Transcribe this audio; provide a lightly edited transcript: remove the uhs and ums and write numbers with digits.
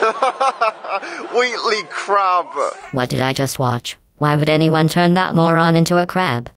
Wheatley crab. What did I just watch? Why would anyone turn that moron into a crab?